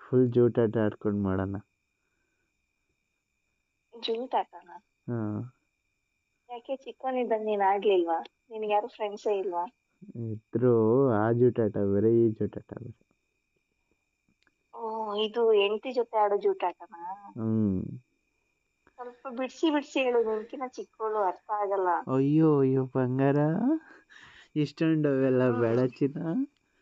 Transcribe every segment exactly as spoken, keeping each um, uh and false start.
Full ಜೂಟಾಟ ಆಡ್ಕೊಂಡು ಮಾಡೋಣ. ಜೂಟಾಟನ? ಹಾಂ. ಯಾಕೆ ಚಿಕ್ಕವನಿದ್ದಾಗ ನೀನ್ ಆಡ್ಲಿಲ್ವಾ? ನಿನ್ಗೆ ಯಾರು ಫ್ರೆಂಡ್ಸೇ ಇಲ್ವಾ? ಇದ್ರು ಆ ಜೂಟಾಟ ಬೇರೆ ಈ ಜೂಟಾಟ ಬೇರೆ. ಓ, ಇದು ಹೆಂಡತಿ ಜೊತೆ ಆಡೋ ಜೂಟಾಟನಾ? ಹ್ಮ್. ಸ್ವಲ್ಪ ಬಿಡ್ಸಿ ಬಿಡ್ಸಿ ಹೇಳು, ನಿನ್ಕಿನ ಚಿಕ್ಕವಳು, ಅರ್ಥ ಆಗಲ್ಲ. ಅಯ್ಯೋ ಅಯ್ಯೋ ಬಂಗಾರ, ಇಷ್ಟೊಂದು ಅವೆಲ್ಲ ಬೇಡ ಹ್ಮ್. ಚಿನ್ನ.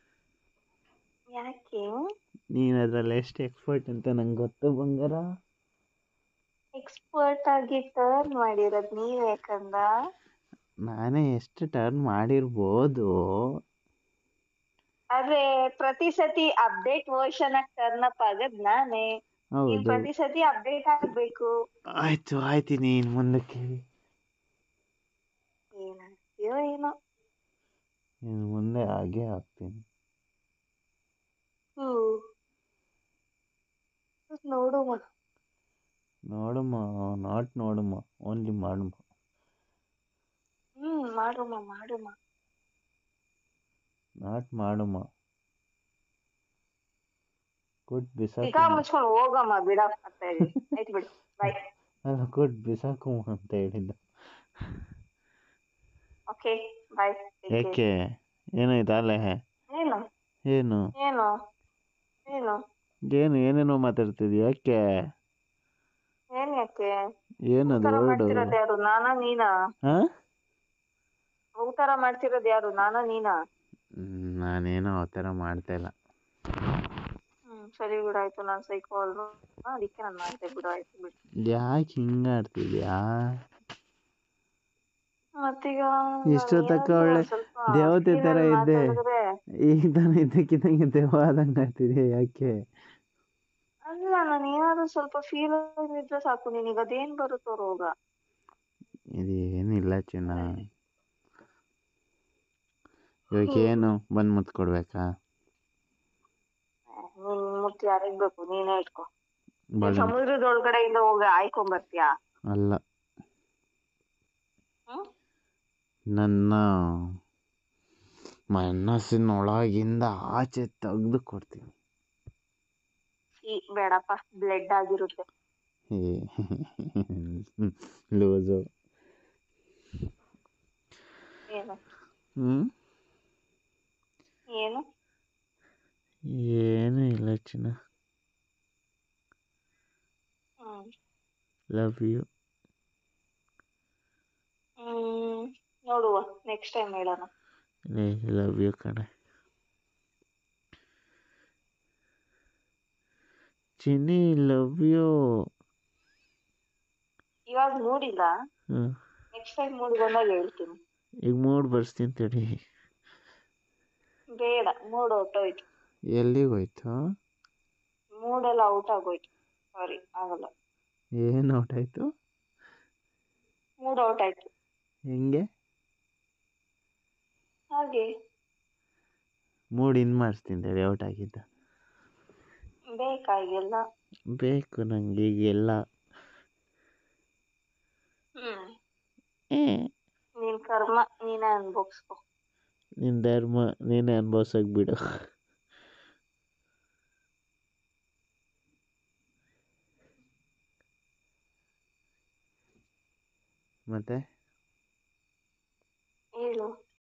ಯಾಕೆ? ನೀನು ಅದ್ರಲ್ಲಿ ಎಷ್ಟು ಎಕ್ಸ್ಪರ್ಟ್ ಅಂತ ನಂಗೆ ಗೊತ್ತು ಬಂಗಾರ. ಎಕ್ಸ್ಪರ್ಟ್ ಆಗಿ ಟರ್ನ್ ಮಾಡಿರೋದ್ ನೀವ್ ಯಾಕಂದ? ನಾನೇ ಎಷ್ಟು ಟರ್ನ್ ಮಾಡಿರ್ಬೋದು. ಆದ್ರೆ ಪ್ರತಿ ಸತಿ ಅಪ್ಡೇಟ್ ವರ್ಷನ್ ಆಗಿ ಟರ್ನ್ ಅಪ್ ಆಗದ್ ನಾನೇ. ನೀನ್ ಹೌದು. ಪ್ರತಿ ಸತಿ ಅಪ್ಡೇಟ್ ಆಗ್ಬೇಕು. ಆಯ್ತು ಆಯ್ತೀನಿ ಇನ್ ಮುಂದಕ್ಕೆ. ಏನಾಗ್ತೀಯೋ ಏನೋ. ಇನ್ನು ಮುಂದೆ ಹಾಗೆ ಆಗ್ತೀನಿ. ಹ್ಮ್. ನೋಡುಮ. ನೋಡುಮ, ನಾಟ್ ನೋಡುಮ, ಓನ್ಲಿ ಮಾಡುಮ. ಹ್ಮ್ ಮಾಡುಮ ಮಾಡುಮ. ನಾಟ್ ಮಾಡುಮ. ಕೊಟ್ ಈಗ ಬಿಸಾಕುಮ. ಮುಚ್ಕೊಂಡು ಹೋಗಮ್ಮ ಬಿಡ ಅಂತ ಹೇಳಿ ಆಯ್ತು, ಬಿಡು, ಬಾಯ್. ಅಲ್ಲ, ಕೊಟ್ ಬಿಸಾಕುಮ ಅಂತ ಹೇಳಿದ್ದು. Okay bye. ಯಾಕೆ? ಏನಾಯ್ತು ಅಲ್ಲೇ? ಏನು ಏನು ಏನು ಏನು ಏನು ಏನೇನೋ ಮಾತಾಡ್ತಿದ್ಯ? ಯಾಕೆ? ಏನ್ ಯಾಕೆ? ಏನದು ಉತ್ತರ ವರ್ಡು? ಮಾಡ್ತಿರೋದು ಯಾರು, ನಾನಾ ನೀನಾ? ಹಾ, ಉತ್ತರ ಮಾಡ್ತಿರೋದು ಯಾರು, ನಾನಾ ನೀನಾ? ನಾನೇನೋ ಆ ಥರ ಮಾಡ್ತಾ ಇಲ್ಲ. ಹ್ಮ್ ಸರಿ ಬಿಡು, ಆಯ್ತು. ನಾನು ಸೈಕೋ ಅಲ್ವಾ, ಅದಕ್ಕೆ ನಾನು ಮಾಡ್ದೆ ಬಿಡು, ಆಯ್ತು ಬಿಡು. ಯಾಕೆ ಹಿಂಗ ಆಡ್ತಿದ್ಯಾ? ಮತ್ತೀಗ ಇಷ್ಟೊತ್ತಕ್ಕ ಒಳ್ಳೆ ಸ್ವಲ್ಪ ದೇವತೆ ಥರ ಫೀಲಲ್ಲಿ ಇದ್ದೆ, ಮಾತಾಡಿದ್ರೆ. ಈಗ ತಾನು ಇದ್ದಕ್ಕಿದ್ದಂಗೆ ದೆವ್ವ ಆದಂಗೆ ಆಡ್ತಿದ್ಯಾ. ಯಾಕೆ? ಅಲ್ಲ, ನಾನು ಏನಾದ್ರು ಸ್ವಲ್ಪ ಫೀಲ್ ಇದ್ರೆ ಸಾಕು ನಿನಗೆ ಅದೇನ್ ಬರುತ್ತೋ ರೋಗ. ಇದೇನಿಲ್ಲ ಚಿನ್ನ. ಇವಾಗ ಏನು ಬಂದು ಮುತ್ಕೊಡ್ಬೇಕಾ? ನೀನ್ ಮುತ್ತು ಯಾರಿಗ್ ಬೇಕು, ನೀನೇ ಇಟ್ಕೊ. ನೀನ್ ಬಾಳೆ ಸಮುದ್ರದೊಳಗಡೆಯಿಂದ ಹೋಗಿ ಆಯ್ಕೊಂಬರ್ತೀಯಾ? ಅಲ್ಲ, ಹ್ಮ್ ನನ್ನ ಮನಸ್ಸಿನೊಳಗಿಂದ ಆಚೆ ತೆಗೆದು ಕೊಡ್ತೀನಿ. ಈ ಬೇಡಪ್ಪ, ಬ್ಲಡ್ ಆಗಿರುತ್ತೆ. ಲೂಸು. ಏನು ಹ್ಮ್ ಏನು ಏನು ಇಲ್ಲ ಚಿನ್ನ. ಹ್ಮ್ ಲವ್ ಯು. ಹ್ಮ್ ನೋಡುವ, ನೆಕ್ಸ್ಟ್ ಟೈಮ್ ಹೇಳೋಣ. ಲವ್ ಯು ಕಣೆ ಚಿನ್ನಿ, ಲವ್ ಯು. ಇವಾಗ ಮೂಡಿಲ್ಲ, ಹ್ಞೂ, ನೆಕ್ಸ್ಟ್ ಟೈಮ್ ಮೂಡ್ ಬಂದಾಗ ಹೇಳ್ತೀನಿ. ಈಗ ಮೂಡ್ ಬರ್ಸ್ತೀನಿ ತಡಿ. ಬೇಡ, ಮೂಡ್ ಹೊರ್ಟೋಯ್ತು. ಎಲ್ಲಿಗೆ ಹೋಯ್ತು? ಮೂಡೆಲ್ಲ ಔಟ್ ಆಗೋಯ್ತು. ಸಾರಿ, ಆಗಲ್ಲ. ಏನು ಔಟ್ ಆಯಿತು? ಮೂಡ್ ಔಟ್ ಆಯ್ತು. ಹೆಂಗೆ? ಹಾಗೆ. ಮೂಡ್ ಇನ್ ಮಾಡಿಸ್ತೀನಿ ತಡಿ, ಔಟ್ ಆಗಿದ್ದ. ಬೇಕಾಗಿಲ್ಲ. ಬೇಕು ನಂಗೆ ಈಗೆಲ್ಲ. ಹ್ಮ್ ಹ್ಮ್ ನಿನ್ ಕರ್ಮ ನೀನೇ ಅನ್ಭೋಗ್ಸ್ಕೊ. ನಿನ್ನ ಧರ್ಮ ನೀನೇ ಅನುಭವಿಸೋಕೆ ಬಿಡು. ಮತ್ತೆ